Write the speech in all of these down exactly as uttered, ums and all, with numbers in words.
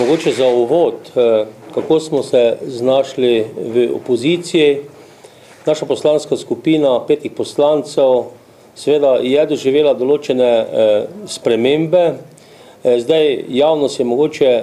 Mogoče za uvod, kako smo se znašli v opoziciji. Naša poslanska skupina petih poslancev seveda je doživela določene spremembe. Zdaj javnost je mogoče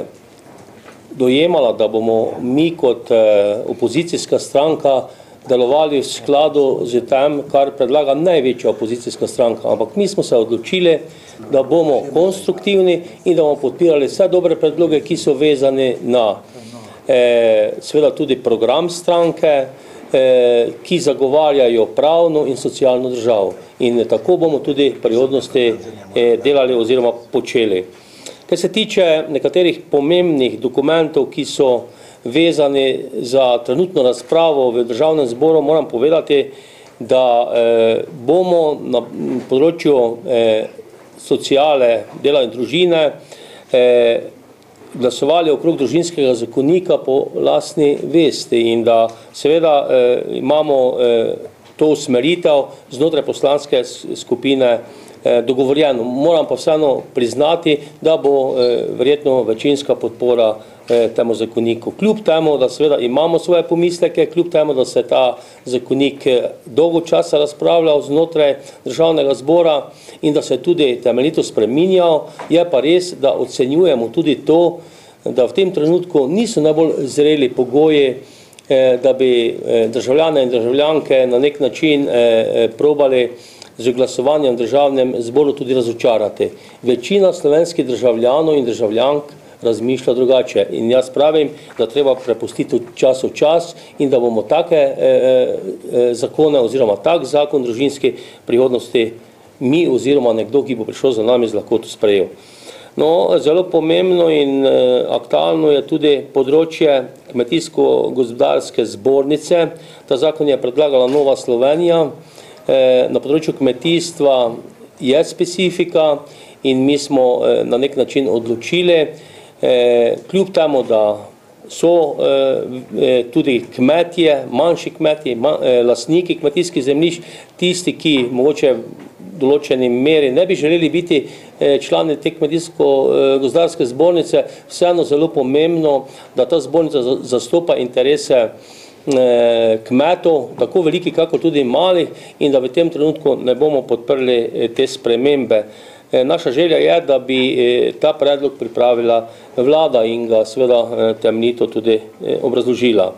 dojemala, da bomo mi kot opozicijska stranka delovali v skladu z tem, kar predlaga največja opozicijska stranka. Ampak mi smo se odločili, da bomo konstruktivni in da bomo podpirali vse dobre predloge, ki so vezani na eh, seveda tudi program stranke, eh, ki zagovarjajo pravno in socialno državo. In tako bomo tudi v prihodnosti eh, delali oziroma počeli. Kar se tiče nekaterih pomembnih dokumentov, ki so vezani za trenutno razpravo v državnem zboru, moram povedati, da eh, bomo na področju eh, sociale, dela in družine eh, glasovali okrog družinskega zakonika po lastni vesti in da seveda eh, imamo eh, to usmeritev znotraj poslanske skupine eh, dogovorjeno. Moram pa vseeno priznati, da bo eh, verjetno večinska podpora temu zakoniku. Kljub temu, da seveda imamo svoje pomisleke, kljub temu, da se ta zakonik dolgo časa razpravljal znotraj državnega zbora in da se tudi temeljito spreminjal, je pa res, da ocenjujemo tudi to, da v tem trenutku niso najbolj zreli pogoji, da bi državljane in državljanke na nek način probali z glasovanjem v državnem zboru tudi razočarati. Večina slovenskih državljanov in državljank razmišlja drugače. In jaz pravim, da treba prepustiti čas v čas in da bomo take eh, eh, zakone oziroma tak zakon družinski prihodnosti mi oziroma nekdo, ki bo prišel za nami, z lahkoto sprejel. No, zelo pomembno in eh, aktualno je tudi področje kmetijsko-gospodarske zbornice. Ta zakon je predlagala Nova Slovenija. Eh, na področju kmetijstva je specifika in mi smo eh, na nek način odločili, Eh, kljub temu, da so eh, tudi kmetje, manjši kmetje, ma, eh, lastniki kmetijskih zemljišč, tisti, ki mogoče v določeni meri ne bi želeli biti eh, člani te kmetijsko-gozdarske zbornice, vseeno zelo pomembno, da ta zbornica zastopa interese eh, kmetov, tako veliki, kako tudi malih, in da v tem trenutku ne bomo podprli eh, te spremembe. Naša želja je, da bi ta predlog pripravila vlada in ga seveda temeljito tudi obrazložila.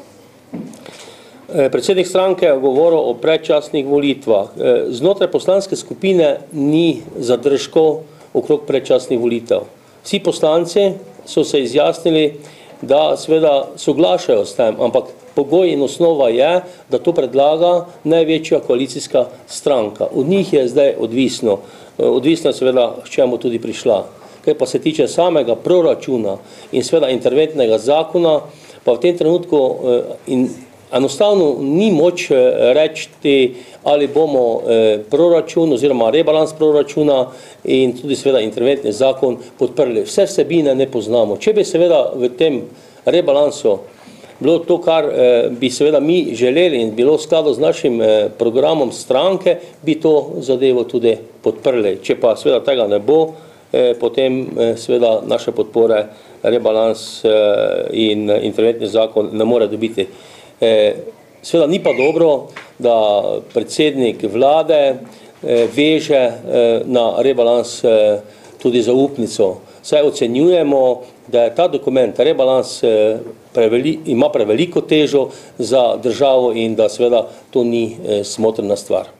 Predsednik stranke je govoril o predčasnih volitvah. Znotraj poslanske skupine ni zadržkov okrog predčasnih volitev. Vsi poslanci so se izjasnili, da seveda soglašajo s tem, ampak pogoj in osnova je, da to predlaga največja koalicijska stranka. Od njih je zdaj odvisno. Odvisno je seveda, s čemu tudi prišla. Kaj pa se tiče samega proračuna in seveda interventnega zakona, pa v tem trenutku in enostavno ni moč reči, ali bomo proračun oziroma rebalans proračuna in tudi seveda interventni zakon podprli. Vse vsebine ne poznamo. Če bi seveda v tem rebalansu bilo to, kar eh, bi seveda mi želeli in bilo v skladu z našim eh, programom stranke, bi to zadevo tudi podprli. Če pa seveda tega ne bo, eh, potem eh, seveda naše podpore rebalans eh, in interventni zakon ne more dobiti. Eh, seveda ni pa dobro, da predsednik vlade eh, veže eh, na rebalans eh, tudi zaupnico. Saj ocenjujemo, da je ta dokument, rebalans, preveli, ima preveliko težo za državo in da seveda to ni smotrna stvar.